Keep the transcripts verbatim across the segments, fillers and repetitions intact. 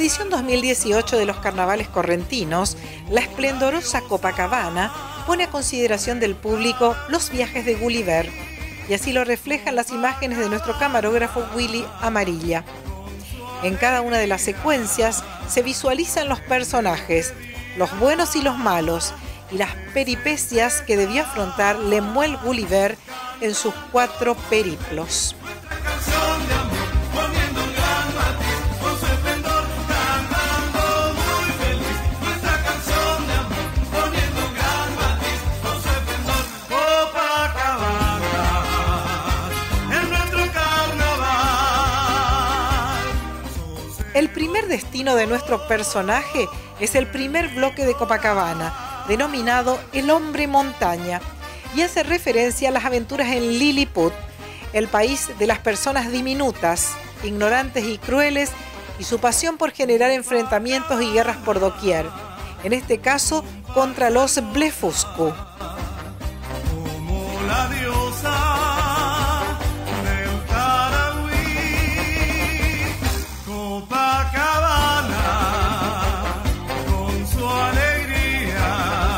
edición dos mil dieciocho de los carnavales correntinos, la esplendorosa Copacabana pone a consideración del público los viajes de Gulliver, y así lo reflejan las imágenes de nuestro camarógrafo Willy Amarilla. En cada una de las secuencias se visualizan los personajes, los buenos y los malos, y las peripecias que debió afrontar Lemuel Gulliver en sus cuatro periplos. El primer destino de nuestro personaje es el primer bloque de Copacabana, denominado El Hombre Montaña, y hace referencia a las aventuras en Lilliput, el país de las personas diminutas, ignorantes y crueles, y su pasión por generar enfrentamientos y guerras por doquier, en este caso contra los Blefuscu. Como la diosa del Tarahui, Copacabana, con su alegría,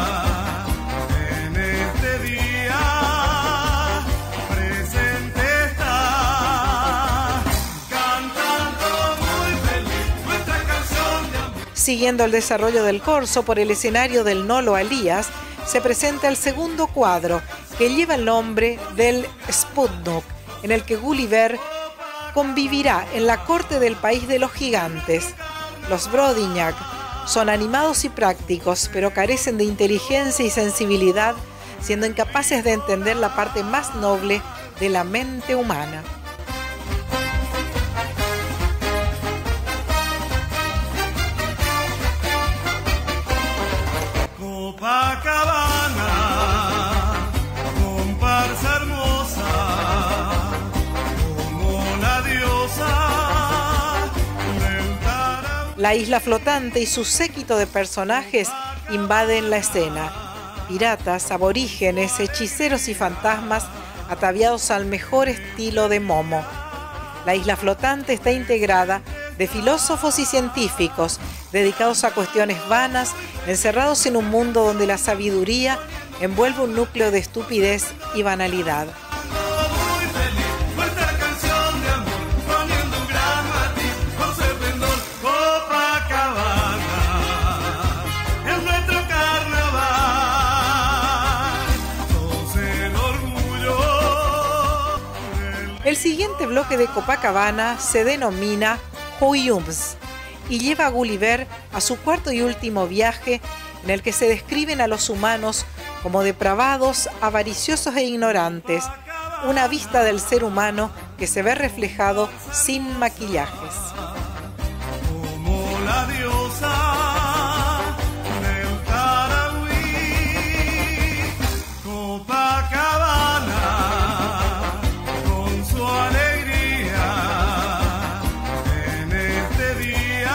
en este día presente está, cantando muy feliz nuestra canción de amor. Siguiendo el desarrollo del corso por el escenario del Nolo Alías, se presenta el segundo cuadro, que lleva el nombre del Sputnik, en el que Gulliver convivirá en la corte del país de los gigantes. Los Brodignac son animados y prácticos, pero carecen de inteligencia y sensibilidad, siendo incapaces de entender la parte más noble de la mente humana. Copacabana, comparsa hermosa, como la diosa del Tarahui. La isla flotante y su séquito de personajes invaden la escena. Piratas, aborígenes, hechiceros y fantasmas ataviados al mejor estilo de Momo. La isla flotante está integrada de filósofos y científicos dedicados a cuestiones vanas, encerrados en un mundo donde la sabiduría envuelve un núcleo de estupidez y banalidad. Muy feliz nuestra canción de amor, poniendo un gran matiz con su esplendor. Copacabana es nuestro carnaval, sos el orgullo del... El siguiente bloque de Copacabana se denomina Huyums y lleva a Gulliver a su cuarto y último viaje, en el que se describen a los humanos como depravados, avariciosos e ignorantes, una vista del ser humano que se ve reflejado sin maquillajes. Como la diosa del Tarahui, Copacabana, con su alegría, en este día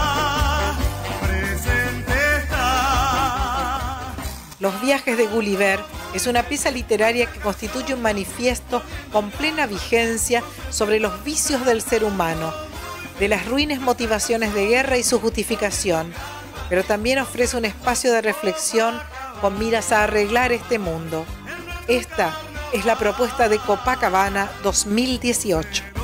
presente está. Los viajes de Gulliver es una pieza literaria que constituye un manifiesto con plena vigencia sobre los vicios del ser humano, de las ruines motivaciones de guerra y su justificación, pero también ofrece un espacio de reflexión con miras a arreglar este mundo. Esta es la propuesta de Copacabana dos mil dieciocho.